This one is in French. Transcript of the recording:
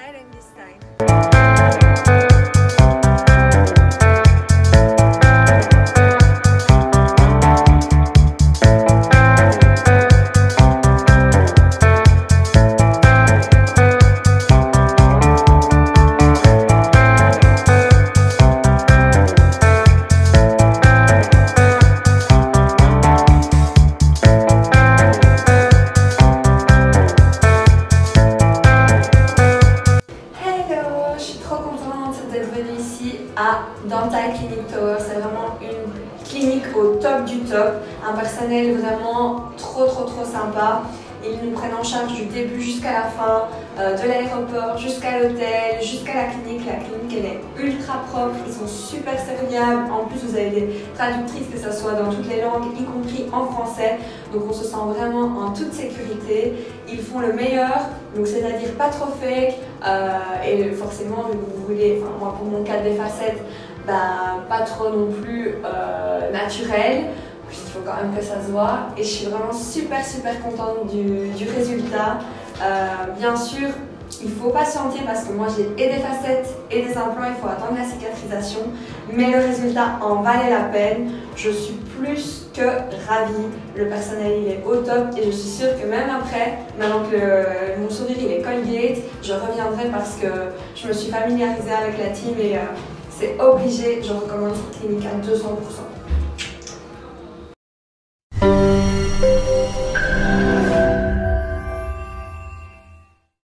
styling this time. Dental Clinic Tower, c'est vraiment une clinique au top du top, un personnel vraiment trop sympa. Ils nous prennent en charge du début jusqu'à la fin, de l'aéroport jusqu'à l'hôtel, jusqu'à la clinique. La clinique elle est ultra propre, ils sont super serviables. En plus vous avez des traductrices que ce soit dans toutes les langues, y compris en français. Donc on se sent vraiment en toute sécurité. Ils font le meilleur, donc c'est-à-dire pas trop fake. Et forcément, vous voulez, enfin, moi pour mon cas des facettes, pas trop non plus naturel. Il faut quand même que ça se voit et je suis vraiment super contente du résultat. Bien sûr, il faut patienter parce que moi j'ai et des facettes et des implants, il faut attendre la cicatrisation, mais le résultat en valait la peine. Je suis plus que ravie, le personnel il est au top et je suis sûre que même après, maintenant que mon sourire il est Colgate, je reviendrai parce que je me suis familiarisée avec la team et c'est obligé, je recommande cette clinique à 200%.